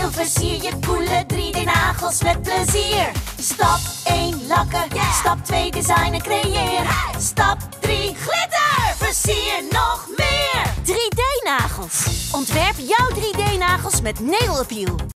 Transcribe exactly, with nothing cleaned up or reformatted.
Neopiel, versier je coole drie D-nagels met plezier. Stap één, lakken. Yeah. Stap twee, designen, creëer. Hey. Stap drie, glitter. Versier nog meer. drie D-nagels. Ontwerp jouw drie D-nagels met Neopiel.